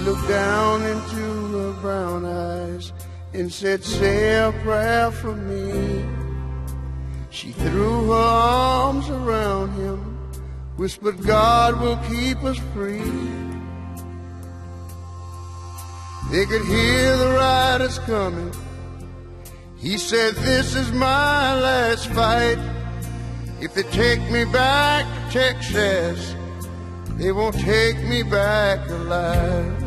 looked down into her brown eyes and said, say a prayer for me. She threw her arms around him, whispered, God will keep us free. They could hear the riders coming. He said, this is my last fight. If they take me back to Texas, they won't take me back alive.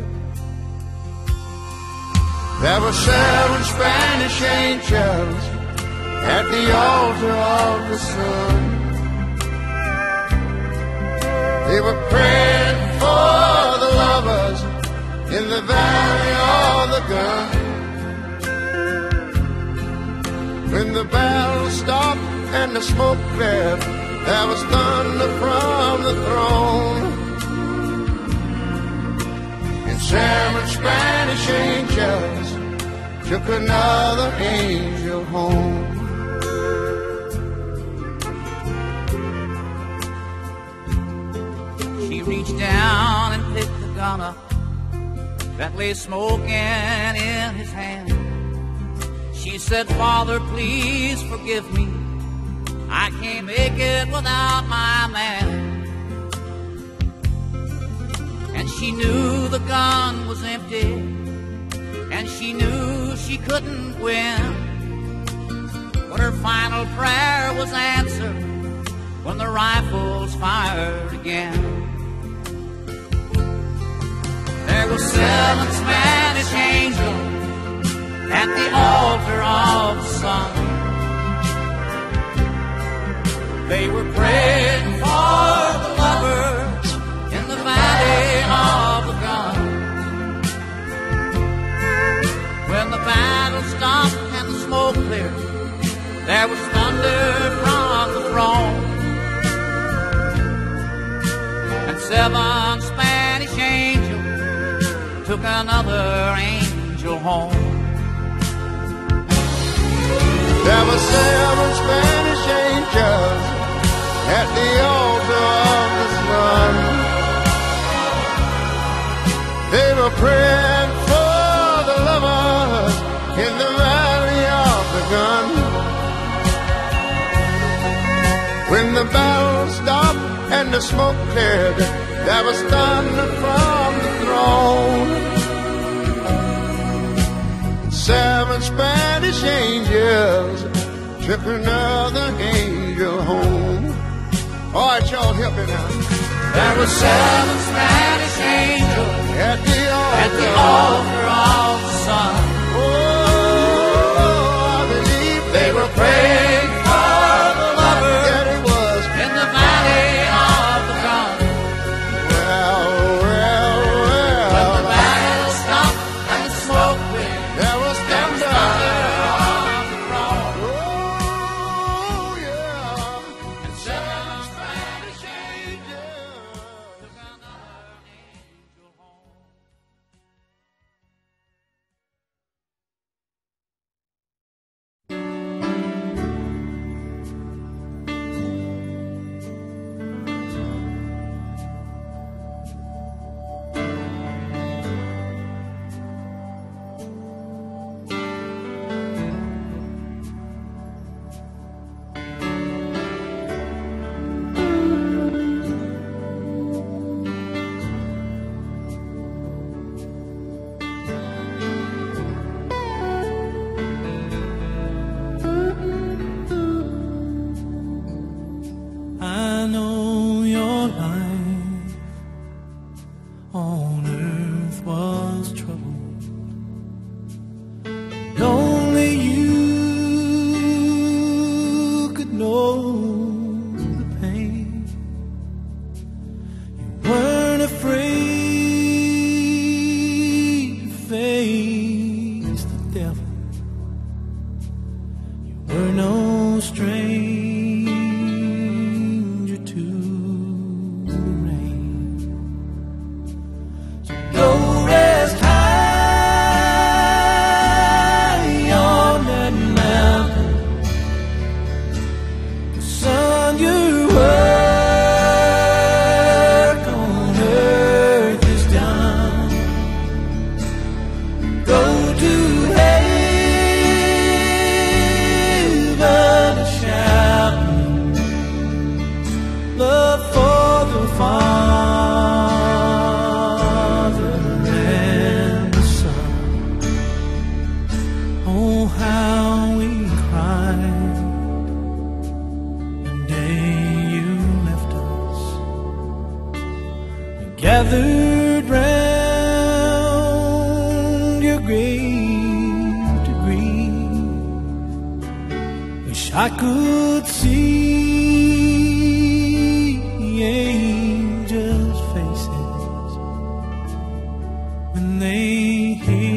There were 7 Spanish angels at the altar of the sun. They were praying for the lovers in the valley of the gun. When the battle stopped and the smoke cleared, there was thunder from the throne. And 7 Spanish angels took another angel home. She reached down and picked the gun up that lay smoking in his hand. She said, Father, please forgive me. I can't make it without my man. And she knew the gun was empty, and she knew she couldn't win. But her final prayer was answered when the rifles fired again. There were 7 Spanish angels at the altar of the sun. They were praying for the lovers in the valley of the gun. When the battle stopped and the smoke cleared, there was thunder from the throne. And 7 Spanish angels took another angel home. There were 7 Spanish angels at the altar of the sun. They were praying for the lovers in the valley of the gun. When the battle stopped and the smoke cleared, there was thunder from the throne. 7 Spanish angels took another angel home. All right, y'all, help me now. There were 7 Spanish angels at the altar of the sun. Oh, I believe they were praying for the lovers. Yeah, it was. In the valley of the gun. Well. When the battle stopped and the smoke cleared, there was thunder on the throne. Oh, yeah. And 7 Spanish angels took another angel home. I know your life on earth was troubled, and only you could know the pain. You weren't afraid to face the devil. You were no stranger to the rain. So go I could see angels' faces when they hear